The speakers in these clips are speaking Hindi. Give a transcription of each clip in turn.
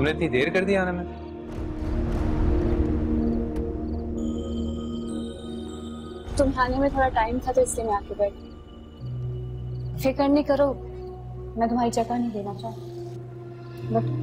तुमने इतनी देर कर दी आने में? तुम्हें आने में थोड़ा टाइम था तो इसलिए मैं आके बैठी। फिक्र नहीं करो, मैं तुम्हारी जगह नहीं देना चाहती, बट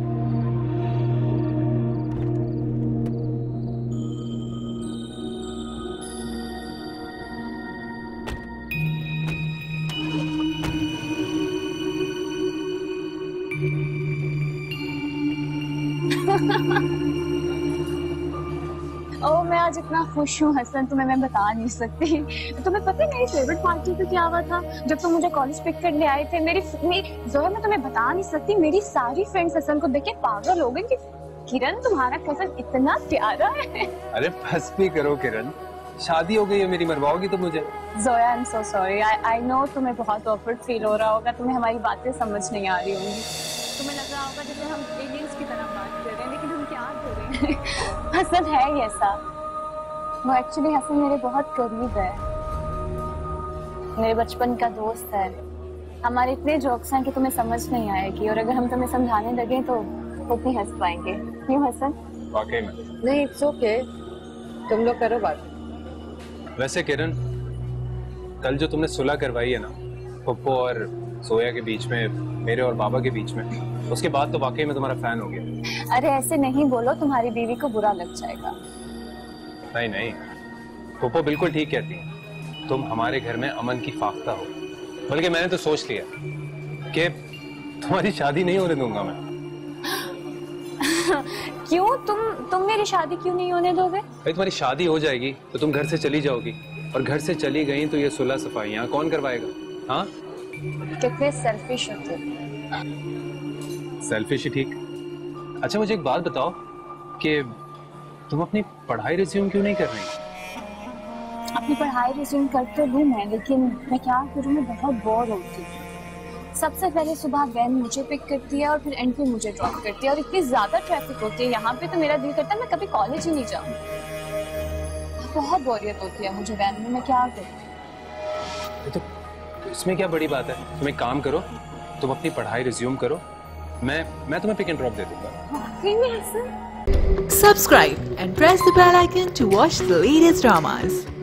ओह मैं आज इतना खुश हूँ हसन, तुम्हें मैं बता नहीं सकती। तुम्हें पता है मेरी फेवरेट पार्टी पे क्या हुआ था जब तुम मुझे कॉलेज पिक करने आए थे? मेरी जोया, मैं तुम्हें बता नहीं सकती, मेरी सारी फ्रेंड्स हसन को देख के पागल हो गई कि किरण तुम्हारा कजन इतना प्यारा है। अरे बस भी करो किरण, शादी हो गई है मेरी, मरवाओगी तो मुझे। Zoya I am so sorry, I know तुम्हें बहुत ऑकवर्ड फील हो रहा होगा, तुम्हें हमारी बातें समझ नहीं आ रही होंगी, तुम्हें लग रहा होगा जैसे हम एलियंस की तरह बात कर रहे हैं, लेकिन हम क्या कर रहे हैं। हसन है ही ऐसा, वो एक्चुअली हसन मेरे बहुत करीब है, मेरे बचपन का दोस्त है, हमारे इतने जोक्स हैं कि तुम्हें समझ नहीं आएगी, और अगर हम तुम्हें समझाने लगे तो खुद ही हंस पाएंगे। क्यों हसन? वाकई में नहीं, इट्स ओके, तुम लोग करो बात। वैसे किरण, कल जो तुमने सुलह करवाई है ना पप्पू और सोया के बीच में, मेरे और बाबा के बीच में, उसके बाद तो वाकई में तुम्हारा फैन हो गया। अरे ऐसे नहीं बोलो, तुम्हारी बीवी को बुरा लग जाएगा। नहीं नहीं, पप्पू बिल्कुल ठीक कहती है, तुम हमारे घर में अमन की फाख्ता हो, बल्कि मैंने तो सोच लिया कि तुम्हारी शादी नहीं होने दूंगा मैं। क्यों? तुम मेरी शादी क्यों नहीं होने दोगे? भाई तुम्हारी शादी हो जाएगी तो तुम घर से चली जाओगी, और घर से चली गई तो ये सुलह सफाइयां कौन करवाएगा? हाँ, कितने सेल्फिश होते हो। सेल्फिश ही ठीक। अच्छा मुझे एक बात बताओ कि तुम अपनी पढ़ाई रिज्यूम क्यों नहीं कर रही? अपनी पढ़ाई रिज्यूम करते हूँ मैं, लेकिन मैं क्या करूँ, मैं बहुत बोर होती हूँ। सबसे पहले सुबह वैन मुझे पिक करती है और फिर एंड पे मुझे ड्रॉप करती है, और इतनी ज्यादा ट्रैफिक होती है यहाँ पे, तो मेरा दिल करता है मैं कभी कॉलेज ही नहीं जाऊँ। बहुत बोरियत होती है मुझे वैन में, मैं क्या करूँ? तो इसमें क्या बड़ी बात है? तुम एक काम करो, तुम अपनी पढ़ाई रिज्यूम करो, मैं तुम्हें पिक एंड ड्रॉप दे दूंगा। Subscribe and press the bell icon to watch the latest dramas.